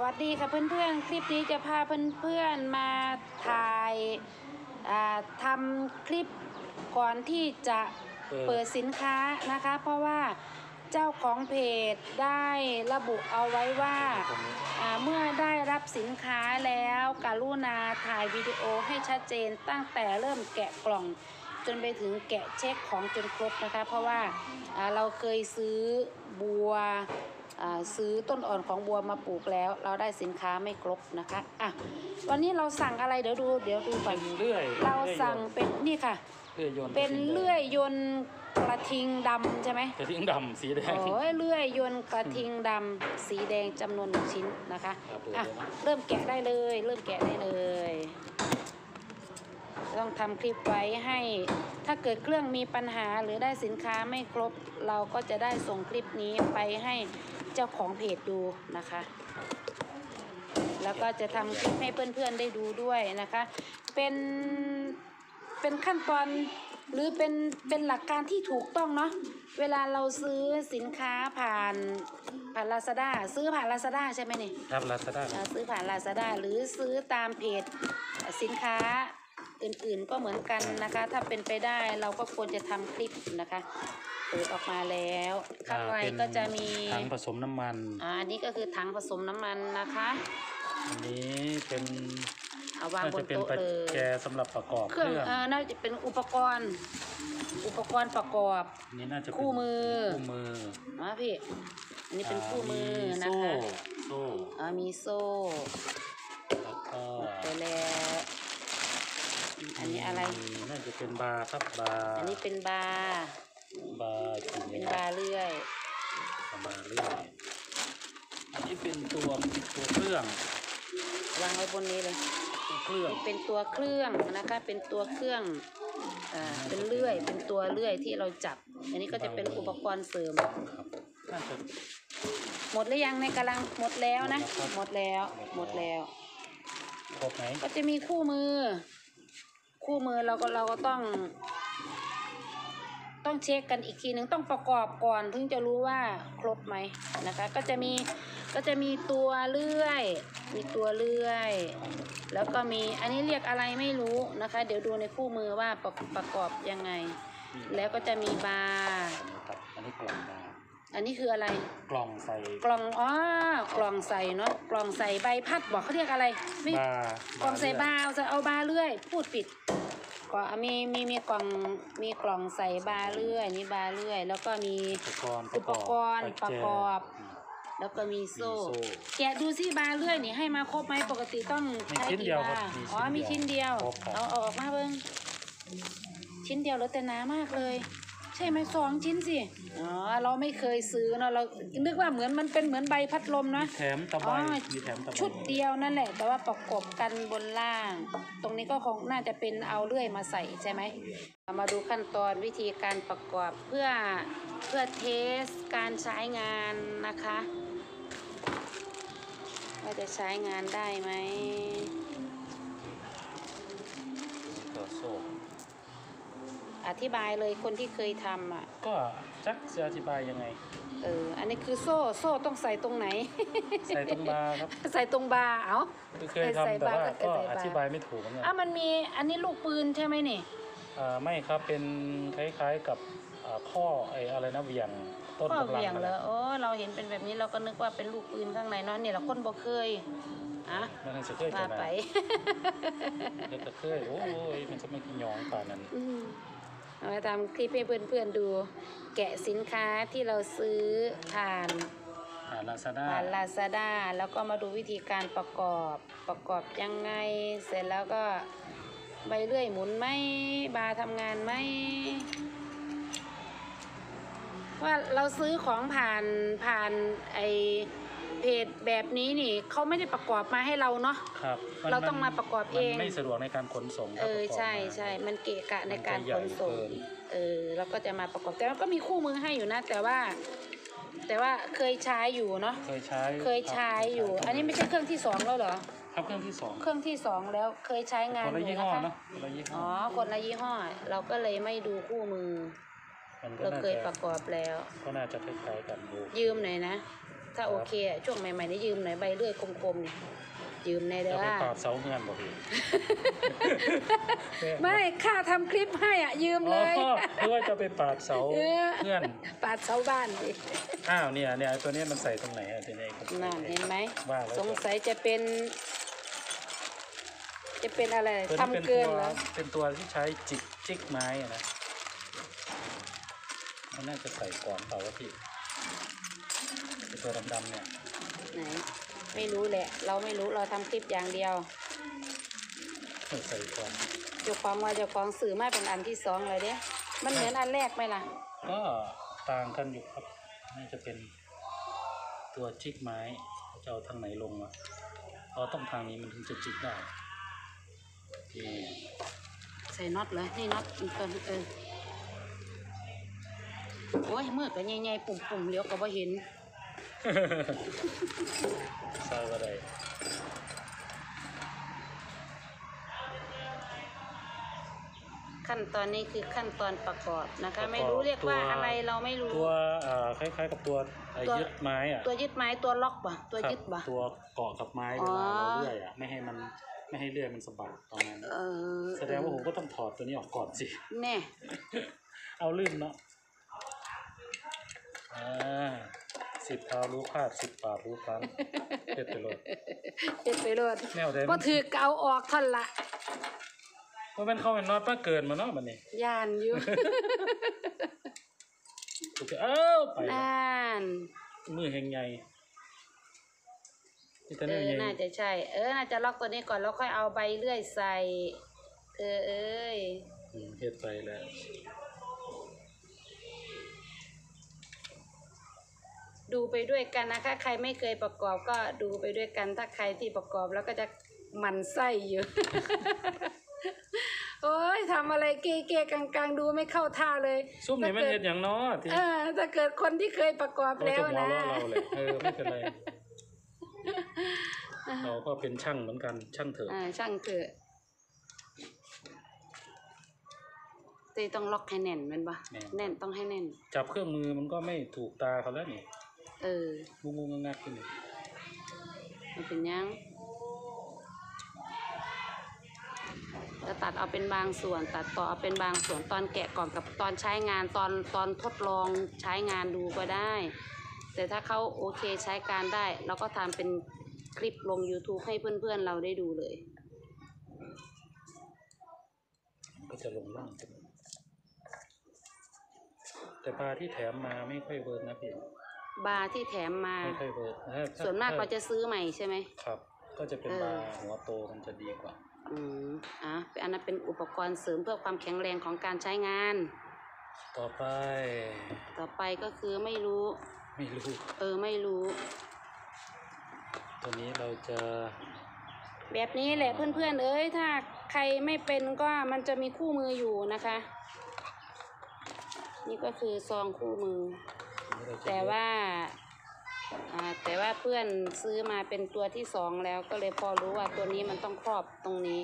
วัสดีค่ะเพื่อนๆคลิปนี้จะพาเพื่อนๆมาถ่ายทำคลิปก่อนที่จะเปิดสินค้านะคะเพราะว่าเจ้าของเพจได้ระบุเอาไว้ว่าเมื่อได้รับสินค้าแล้วกรุณาถ่ายวิดีโอให้ชัดเจนตั้งแต่เริ่มแกะกล่องจนไปถึงแกะเช็คของจนครบนะคะเพราะว่าเราเคยซื้อบัวซื้อต้นอ่อนของบัวมาปลูกแล้วเราได้สินค้าไม่ครบนะคะวันนี้เราสั่งอะไรเดี๋ยวดูก่อนเราสั่งเป็นนี่ค่ะเป็นเลื่อยยนต์กระทิงดำใช่ไหมกระทิงดำสีแดงเลื่อยยนต์กระทิงดำสีแดงจำนวน1 ชิ้นนะคะเริ่มแกะได้เลยต้องทำคลิปไว้ให้ถ้าเกิดเครื่องมีปัญหาหรือได้สินค้าไม่ครบเราก็จะได้ส่งคลิปนี้ไปให้เจ้าของเพจดูนะคะแล้วก็จะทำคลิปให้เพื่อนๆได้ดูด้วยนะคะเป็นขั้นตอนหรือเป็นหลักการที่ถูกต้องเนาะเวลาเราซื้อสินค้าผ่าน Lazada ซื้อผ่าน Lazada ใช่ไหมนี่ครับ Lazada ซื้อผ่าน Lazada หรือซื้อตามเพจสินค้าอื่นๆก็เหมือนกันนะคะถ้าเป็นไปได้เราก็ควรจะทำคลิปนะคะเปิดออกมาแล้วข้างในก็จะมีถังผสมน้ำมันอันนี้ก็คือถังผสมน้ำมันนะคะอันนี้เป็นวางบนโต๊ะเลยแกสำหรับประกอบเครื่องน่าจะเป็นอุปกรณ์ประกอบนี่น่าจะคู่มือพี่อันนี้เป็นคู่มือนะคะโซ่มีโซ่แล้วก็ไปแล้วอันนี้อะไรน่าจะเป็นบาร์ครับบาร์อันนี้เป็นบาร์เป็นบาร์เลื่อยอันนี้เป็นตัวเครื่องวางไว้บนนี้เลยเครื่องเป็นตัวเครื่องนะคะเป็นตัวเครื่องเป็นเลื่อยเป็นตัวเลื่อยที่เราจับอันนี้ก็จะเป็นอุปกรณ์เสริมหมดหรือยังในกำลังหมดแล้วนะหมดแล้วครบไหมก็จะมีคู่มือเราก็ต้องเช็คกันอีกทีหนึ่งต้องประกอบก่อนถึงจะรู้ว่าครบไหมนะคะก็จะมีตัวเลื่อยแล้วก็มีอันนี้เรียกอะไรไม่รู้นะคะเดี๋ยวดูในคู่มือว่าประกอบยังไงแล้วก็จะมีบาร์อันนี้กล่องบาร์อันนี้คืออะไรกล่องใส่กล่องใส่เนาะกล่องใส่ใบพัดบอกเขาเรียกอะไรกล่องใส่บาร์จะเอาบาร์เลื่อยพูดผิดก็มีกล่องใส่บาร์เลื่อยนี่บาร์เลื่อยแล้วก็มีอุปกรณ์ประกอบแล้วก็มีโซ่แกะดูสิบาร์เลื่อยนี่ให้มาครบไหมปกติต้องใช้กี่บาร์มีชิ้นเดียวเอาออกมาเบิ้งชิ้นเดียวแล้วแต่หนามากเลยใช่ไหม2 ชิ้นสิเราไม่เคยซื้อเนาะเรานึกว่ามันเป็นเหมือนใบพัดลมนะแถมตะไบชุดเดียวนั่นแหละแต่ว่าประกบกันบนล่างตรงนี้ก็คงน่าจะเป็นเอาเลื่อยมาใส่ใช่ไหมมาดูขั้นตอนวิธีการประกอบเพื่อเทสการใช้งานนะคะว่าจะใช้งานได้ไหมตัวโซ่อธิบายเลยคนที่เคยทำก็จะอธิบายยังไงอันนี้คือโซ่ต้องใส่ตรงไหนใส่ตรงบาร์ครับใส่ตรงบาร์เคยทำแต่ว่าก็อธิบายไม่ถูกเหมือนกันมันมีอันนี้ลูกปืนใช่ไหมนี่ไม่ครับเป็นคล้ายๆกับข้ออะไรนะเวียงต้นข้อเวียงเหรอเราเห็นเป็นแบบนี้เราก็นึกว่าเป็นลูกปืนข้างในเนาะนี่เราคนบ่เคยมันจะเคยมาไปจะเคยโอ้ยมันจะไม่กินยองป่านั้นมาทำคลิปให้เพื่อนๆดูแกะสินค้าที่เราซื้อผ่าน Lazada แล้วก็มาดูวิธีการประกอบยังไงเสร็จแล้วก็ใบเลื่อยหมุนไหมบาร์ทำงานไหมว่าเราซื้อของผ่านไอเพจแบบนี้นี่เขาไม่ได้ประกอบมาให้เราเนาะครับเราต้องมาประกอบเองไม่สะดวกในการขนส่งใช่มันเกะกะในการขนส่งเราก็จะมาประกอบแต่ว่าก็มีคู่มือให้อยู่นะแต่ว่าเคยใช้อยู่เนาะเคยใช้อยู่อันนี้ไม่ใช่เครื่องที่2แล้วเหรอครับเครื่องที่2แล้วเคยใช้งานอยู่นะคะคนละยี่ห้อเราก็เลยไม่ดูคู่มือเราเคยประกอบแล้วก็น่าจะคล้ายๆกันดูยืมหน่อยนะถ้าโอเคอะช่วงใหม่ๆนี่ยืมหน่อยใบเลื่อยคมๆนี่ยืมในเด้จะอไปปราบเสาเงินบ่พี่ไม่ค่าทำคลิปให้อ่ะยืมอ๋เลอย เพื่อจะไปปราบเสาเงื่อนปาดเสาบ้านดิอ้าวเนี่ยตัวนี้มันใส่ตรงไหนอ่ะทีนี้นั่นเห็นไหมว่าแล้วสงสัยจะเป็นอะไรตัวนี้ทำเกินเหรอเป็นตัวที่ใช้จิกไม้อะนะมันน่าจะใส่ก่อนเปล่าวะพี่เป็นตัวดำๆเนี่ยไหนไม่รู้แหละ เราไม่รู้เราทำคลิปอย่างเดียวใส่ก่อนเจ้าของว่าเจ้าของสื่อมาเป็นอันที่สองเลยเด้มันเหมือนอันแรกไหมล่ะก็ต่างกันอยู่ครับน่าจะเป็นตัวจิกไม้จะเอาทางไหนลงอ่ะเราต้องทางนี้มันถึงจะจิกได้นี่ใส่น็อตเลยนี่น็อตอีกตัวโอ้ยมือกับใหญ่ๆปุ่มๆเลี้ยวก็บ่เห็นใส่ก็ได้ขั้นตอนนี้คือขั้นตอนประกอบนะคะ ไม่รู้เรียกว่าอะไรเราไม่รู้ตัวคล้ายๆกับตัวยึดไม้อ่ะตัวยึดไม้ตัวล็อกป่ะตัวยึดป่ะตัวเกาะกับไม้เวลาเราเลื่อยอ่ะไม่ให้เลื่อยมันสะบัดประมาณนั้นแสดงว่าผมก็ต้องถอดตัวนี้ออกก่อนสิแน่เอาลื่นเนาะ10 เท้ารู้คาด10 ปากรู้พลั้งเด็ดไปเลยเจ็ดไปโลดแนวใดก็ถือเกาออกท่อนละว่ามันเข้าเป็นน็อตมาเกินมาเนาะมันนี่ยานอยู่โอเคไปนั่นมือแห่งใหญ่ที่แต่เนี่ยใหญ่น่าจะใช่น่าจะล็อกตัวนี้ก่อนแล้วค่อยเอาใบเลื่อยใส่เอ้ยเฮ็ดไปแล้วดูไปด้วยกันนะคะใครไม่เคยประกอบก็ดูไปด้วยกันถ้าใครที่ประกอบแล้วก็จะหมันไส้อยู่ โอ้ยทำอะไรเก๋ๆกลางๆดูไม่เข้าท่าเลยซุ่มนี่มันเฮ็ดอย่างเนาะที่ถ้าเกิดคนที่เคยประกอบเขาแล้วจะหัวนะเราะเราเลยไม่เป็นไรเราก็เป็นช่างเหมือนกันช่างเถอะช่างเถอะตีต้องล็อกให้แน่นแมันปะแน่นต้องให้แน่นจับเครื่องมือมันก็ไม่ถูกตาเขาแล้วนี่งงงักๆขึ้นนี่มันเป็นยังจะตัดเอาเป็นบางส่วนตัดต่อเอาเป็นบางส่วนตอนแกะก่อนกับตอนใช้งานตอนทดลองใช้งานดูก็ได้ แต่ถ้าเขาโอเคใช้การได้เราก็ทำเป็นคลิปลง YouTube ให้เพื่อนๆเราได้ดูเลยก็จะลงล่างแต่ปลาที่แถมมาไม่ค่อยเวิร์กนะพี่บาร์ที่แถมมาไม่ค่อยเวิร์กส่วนมากเขาจะซื้อใหม่ใช่ไหมครับ ก็จะเป็นบาร์หัวโตมันจะดีกว่าอันนั้นเป็นอุปกรณ์เสริมเพื่อความแข็งแรงของการใช้งานต่อไปก็คือไม่รู้ไม่รู้ไม่รู้ตัวนี้เราจะแบบนี้แหละเพื่อนๆถ้าใครไม่เป็นก็มันจะมีคู่มืออยู่นะคะ นี่ก็คือซองคู่มือ แต่ว่าเพื่อนซื้อมาเป็นตัวที่สองแล้วก็เลยพอรู้ว่าตัวนี้มันต้องครอบตรงนี้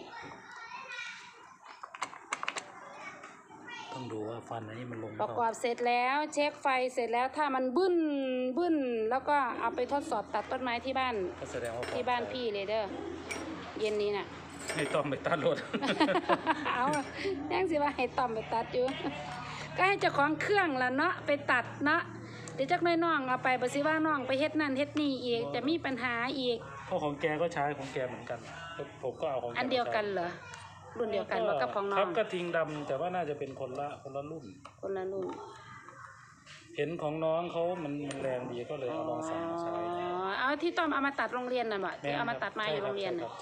ต้องดูว่าฟันอันนี้มันลงประกอบเสร็จแล้วเช็คไฟเสร็จแล้วถ้ามันบึ้นแล้วก็เอาไปทดสอบตัดต้นไม้ที่บ้านก็แสดงว่าที่บ้านพี่เลยเด้อเย็นนี้น่ะไม่ต้องไปตัดรถเอายังสิว่าให้ต่อมไปตัดอยู่ ก็ให้เจ้าของเครื่องละเนาะไปตัดเนาะเดี๋ยวจักน้อยน้องเอาไปบ่สิว่าน้องไปเฮ็ดนั่นเฮ็ดนี่อีกจะมีปัญหาอีกเพราะของแกก็ใช้ของแกเหมือนกันผมก็เอาของแกอันเดียวกันเหรอรุ่นเดียวกันว่ากับของน้อครังบกระทิงดำแต่ว่าน่าจะเป็นคนละรุ่นคนละรุ่นเห็นของน้องเขามันแรงดีก็เลยเอาลองสั่งมาใช้เอาที่ต้อมเอามาตัดโรงเรียนน่ะบ่ที่เอามาตัดไม้อยู่โรงเรียนน่ะ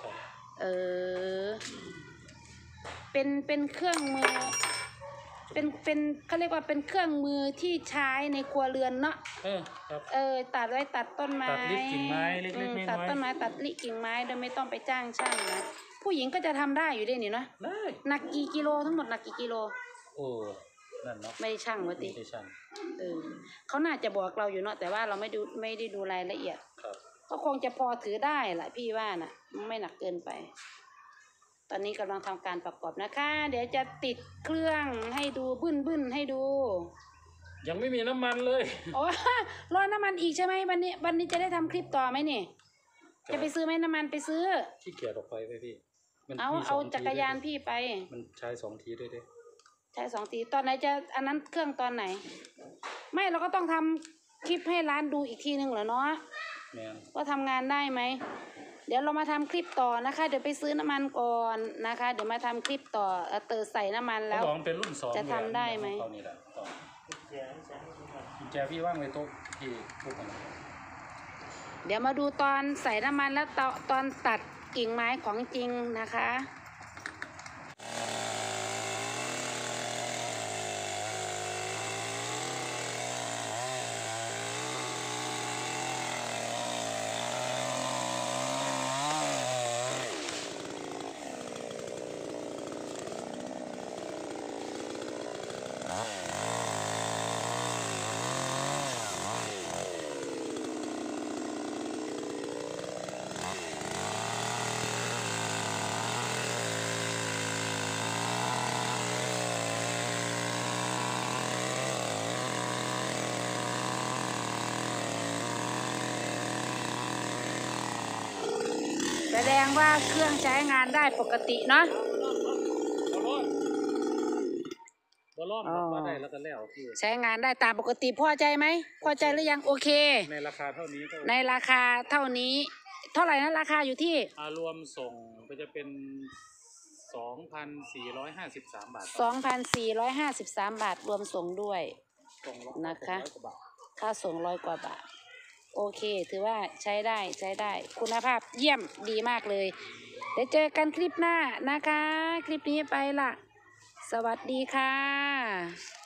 เป็นเครื่องมือเป็นเขาเรียกว่าเป็นเครื่องมือที่ใช้ในครัวเรือนเนาะครับตัดไว้ตัดต้นไม้ตัดริบกิ่งไม้เล็กๆน้อยๆตัดต้นไม้ตัดริกิ่งไม้โดยไม่ต้องไปจ้างช่างนะผู้หญิงก็จะทำได้อยู่ด้วยนี่เนาะได้หนักกี่กิโลทั้งหมดหนักกี่กิโลโอ้นั่นเนาะไม่ได้ช่างวะติไม่ได้ช่างเขาน่าจะบอกเราอยู่เนาะแต่ว่าเราไม่ได้ดูรายละเอียดครับก็คงจะพอถือได้แหละพี่ว่าน่ะไม่หนักเกินไป ตอนนี้กำลังทำการประกอบนะคะ เดี๋ยวจะติดเครื่องให้ดูบึ้นให้ดูยังไม่มีน้ำมันเลยโอ้ รอน้ำมันอีกใช่ไหมวันนี้จะได้ทำคลิปต่อไหมนี่จะไปซื้อไหมน้ำมันไปซื้อขี้เกียจออกไปไหมพี่มันเอามีเอา 2 จักรยานพี่ไปมันใช้2 ทีด้วยเด้ใช้2 ทีตอนไหนจะอันนั้นเครื่องตอนไหน ไม่เราก็ต้องทำคลิปให้ร้านดูอีกทีหนึ่งเหรอเนาะแม่นว่าทำงานได้ไหมเดี๋ยวเรามาทำคลิปต่อนะคะ เดี๋ยวไปซื้อน้ำมันก่อนนะคะ เดี๋ยวมาทำคลิปต่อเติมใส่น้ำมันแล้วเขาบอกมันเป็นรุ่น2 จะทำได้ไหมเขานี่แหละต่อกุญแจพี่ว่างไว้โต๊ะที่พูดกันเดี๋ยวมาดูตอนใส่น้ำมันแล้วตอนตัดกิ่งไม้ของจริงนะคะ แสดงว่าเครื่องใช้งานได้ปกติเนาะบอลอนอ๋อมาได้แล้วก็แล้วพี่ใช้งานได้ตามปกติพอใจไหมพอใจหรือยังโอเคในราคาเท่านี้ก็ในราคาเท่านี้ เท่าไหร่นะราคาอยู่ที่รวมส่งก็จะเป็น 2,453 บาท 2,453 บาทรวมส่งด้วยส่งร้อยนะคะ 600 กว่าบาทค่าส่ง100 กว่าบาท โอเค ถือว่าใช้ได้ใช้ได้ คุณภาพเยี่ยมดีมากเลย เดี๋ยวเจอกันคลิปหน้านะคะ คลิปนี้ไปละสวัสดีค่ะ